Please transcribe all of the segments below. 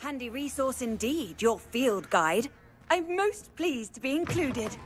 Handy resource indeed, your field guide. I'm most pleased to be included.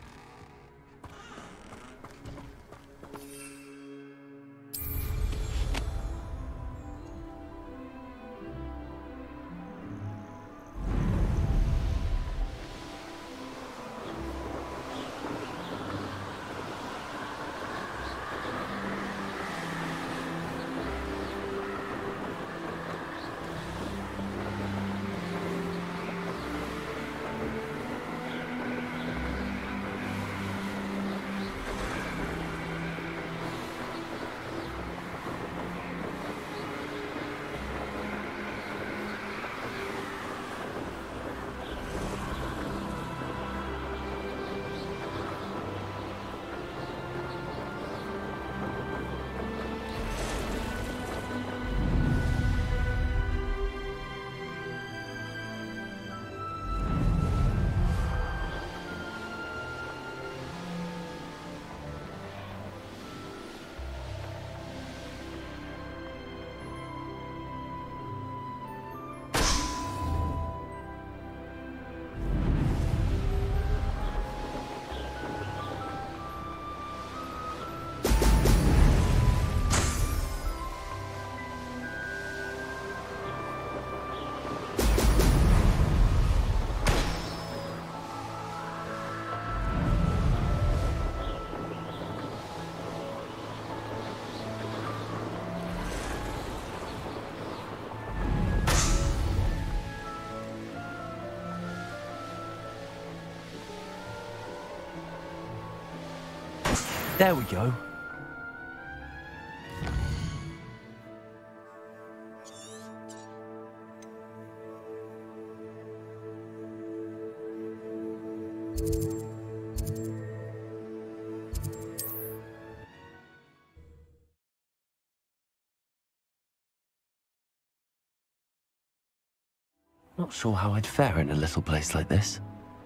There we go. Not sure how I'd fare in a little place like this.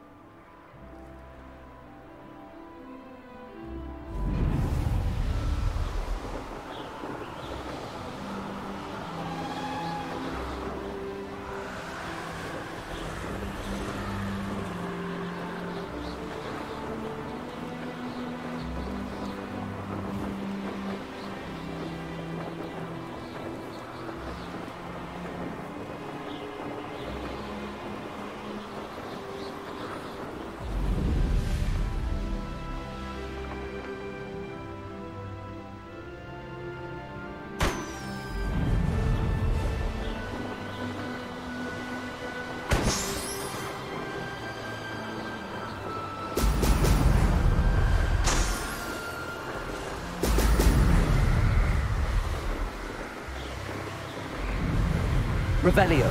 Revelio.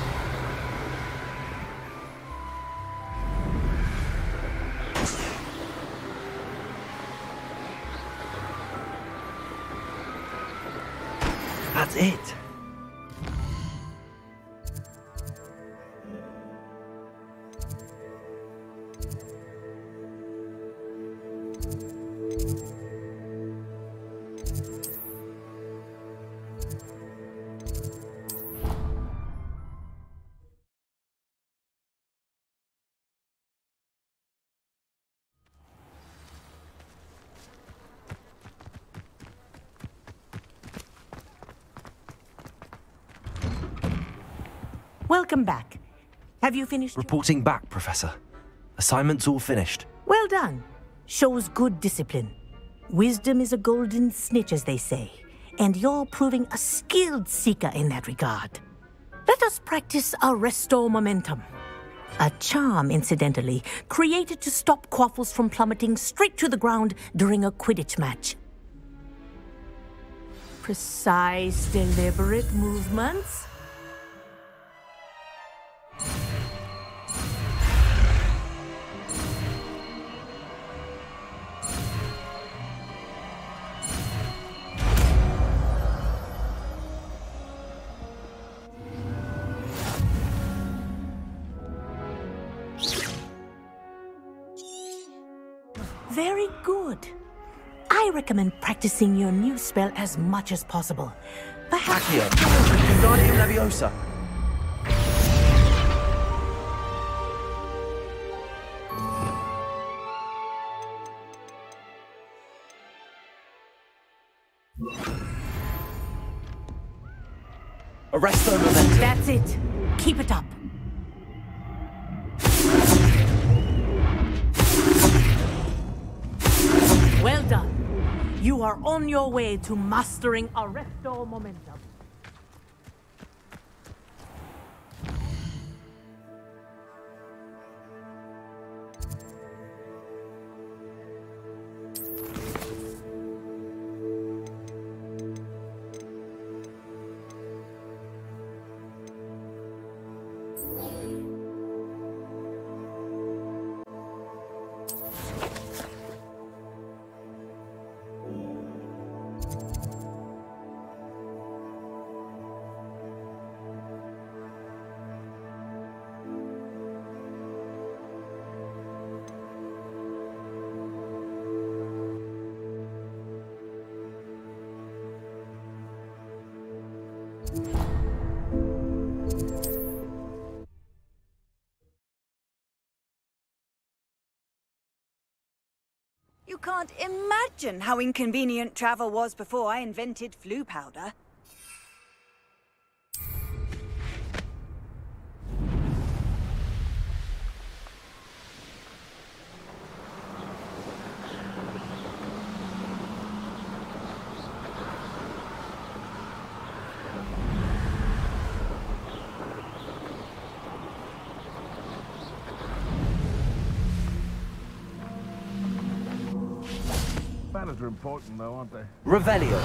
That's it. Welcome back. Have you finished? Reporting back, Professor. Assignment's all finished. Well done. Shows good discipline. Wisdom is a golden snitch, as they say, and you're proving a skilled seeker in that regard. Let us practice our Restore Momentum. A charm, incidentally, created to stop quaffles from plummeting straight to the ground during a Quidditch match. Precise, deliberate movements. Very good. I recommend practicing your new spell as much as possible. Perhaps... Accio. Wingardium Leviosa. Arresto momentum. That's it. Keep it up. Well done. You are on your way to mastering Arresto Momentum. You can't imagine how inconvenient travel was before I invented flu powder. Manners are important, though, aren't they? Revelio.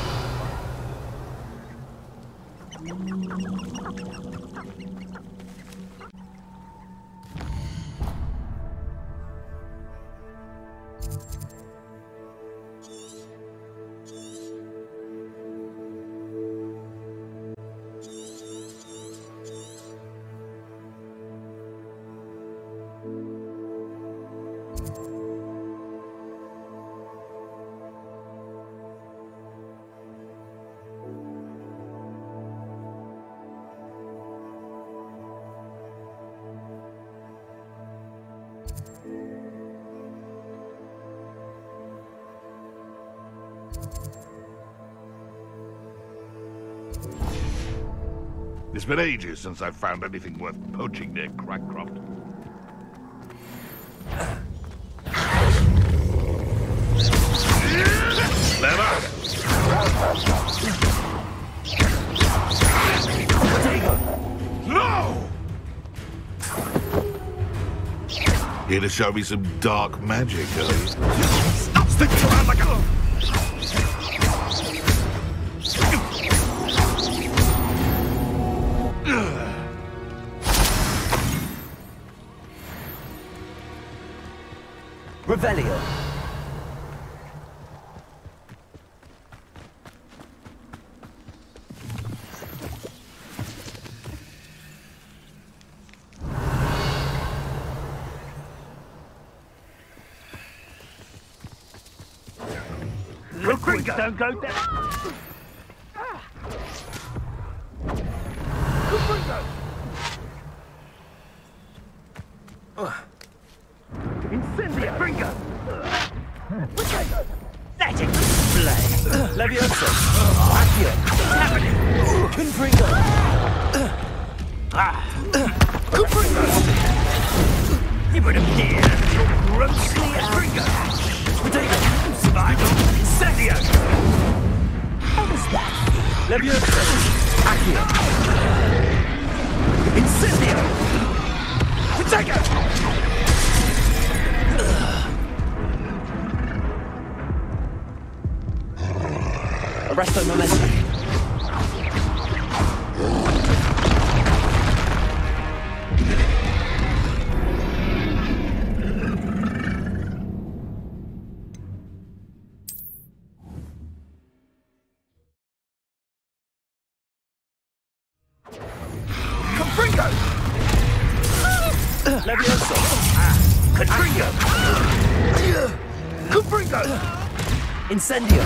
It's been ages since I've found anything worth poaching near Crackcroft. Clever! No! Here to show me some dark magic, Stop sticking around like a... Revelio. Recruits don't go down. Incendia! Bringer! Let it display! Levioso! Accio! What's happening? Confringo! Confringo! You would appear grossly Confringo! Potato! Survival! Incendio! How was that? Levioso! Accio! Incendio! Potato! Arresto momentum. Confringo! Levioso! Confringo! Confringo! Incendio!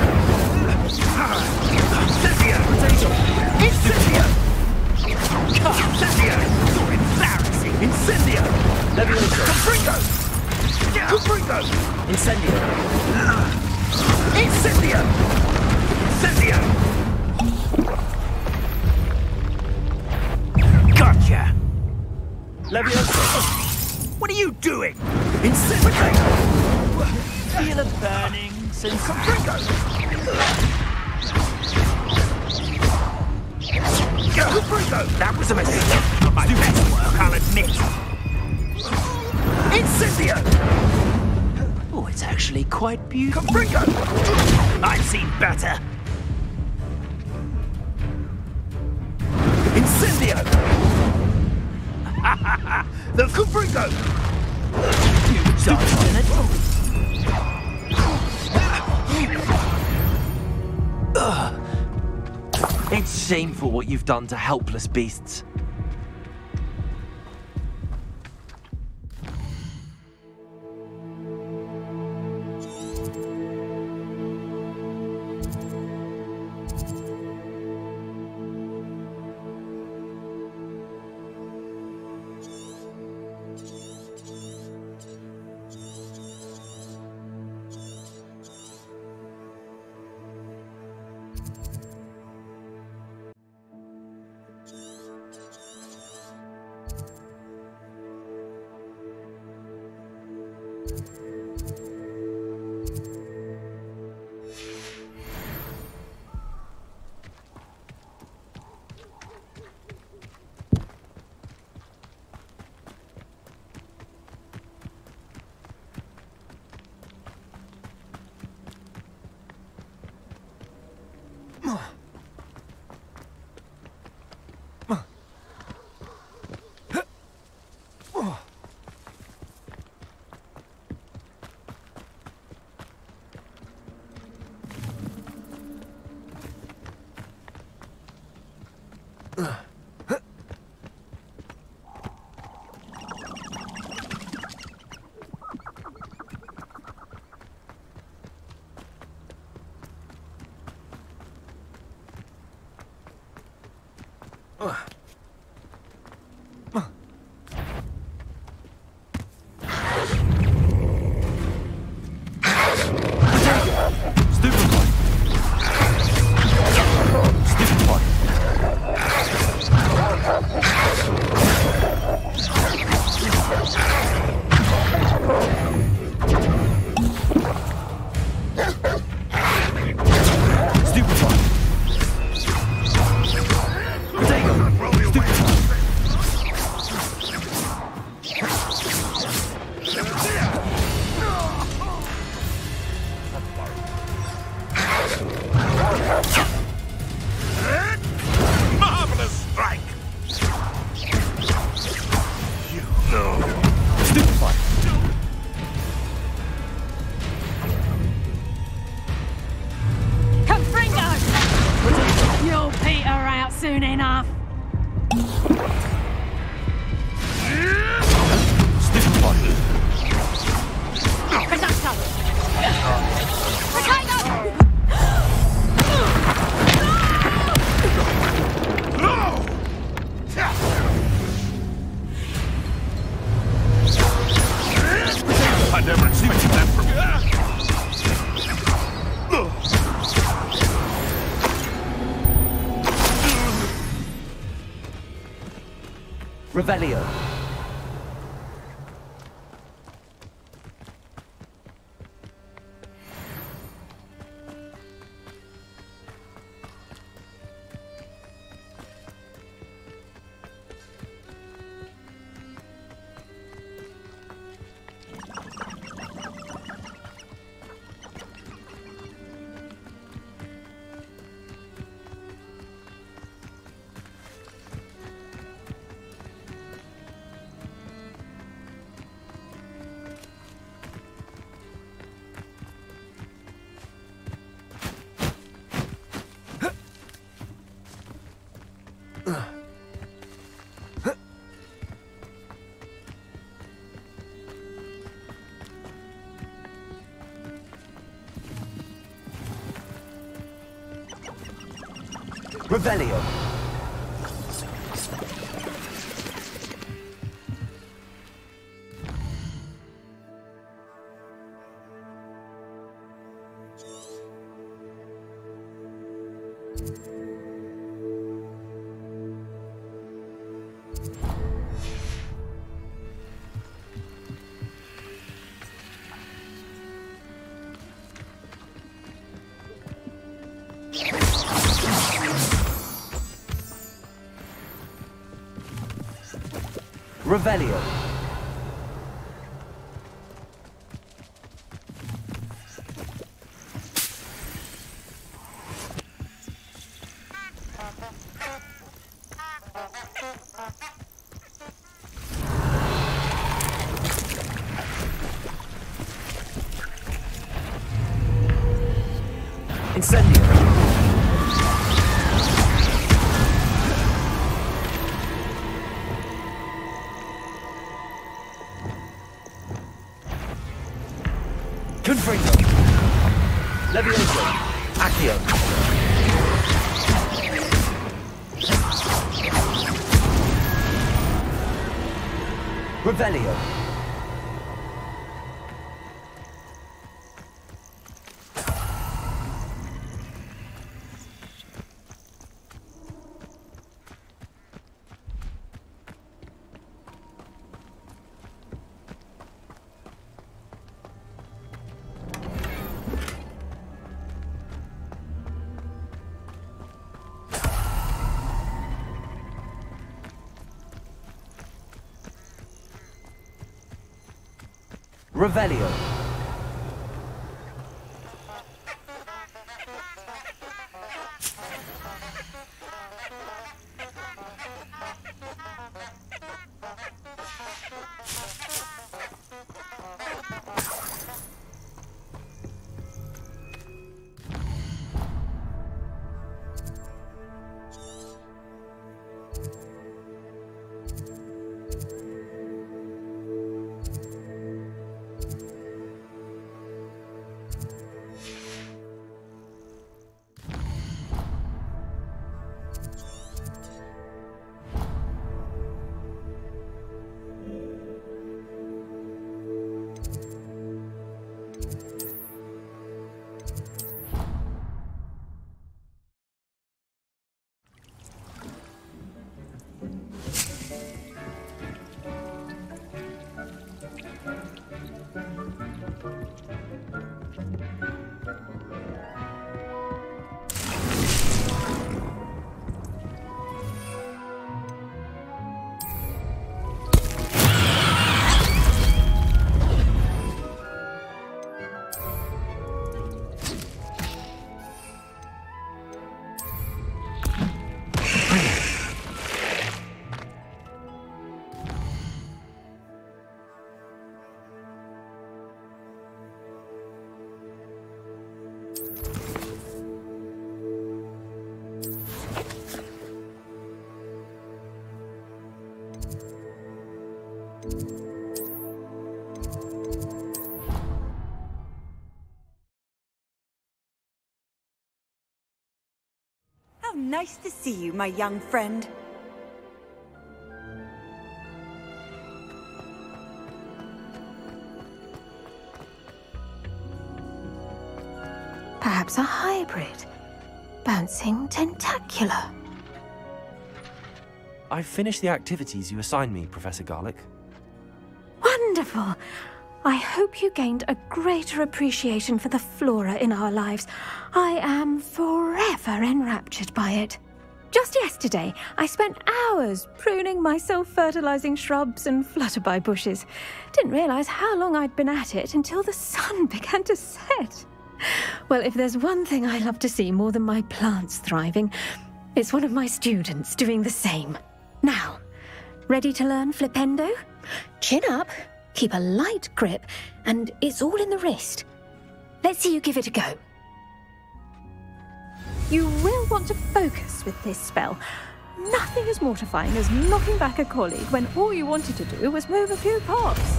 Incendio! Potato! Incendio! Incendio! You're embarrassing! Incendio! Levioso! Confringo! Confringo! Incendio! Incendio! Incendio! Leviosa! What are you doing? Incinerate! Feel a burning sensation. Confringo! Confringo! That was a mistake. Not my best work, I'll admit. Incendio! Oh, it's actually quite beautiful. Confringo! I've seen better. Incendio! The Confringo! You dodged in it. It's shameful what you've done to helpless beasts. Revelio. Revelio. Revelio. Incendio. Confringo. Levioso. Accio. Revelio. Revelio. How nice to see you, my young friend. Perhaps a hybrid. Bouncing tentacular. I've finished the activities you assigned me, Professor Garlick. Wonderful! I hope you gained a greater appreciation for the flora in our lives. I am forever enraptured by it. Just yesterday, I spent hours pruning my self-fertilizing shrubs and flutterby bushes. Didn't realize how long I'd been at it until the sun began to set. Well, if there's one thing I love to see more than my plants thriving, it's one of my students doing the same. Now, ready to learn Flipendo? Chin up, keep a light grip, and it's all in the wrist. Let's see you give it a go. You will want to focus with this spell. Nothing as mortifying as knocking back a colleague when all you wanted to do was move a few pots.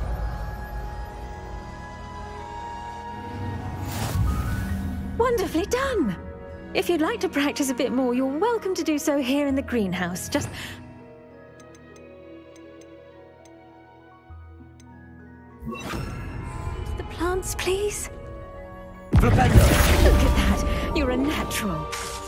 Wonderfully done! If you'd like to practice a bit more, you're welcome to do so here in the greenhouse. Just... the plants, please? Flipendo. Look at that! You're a natural.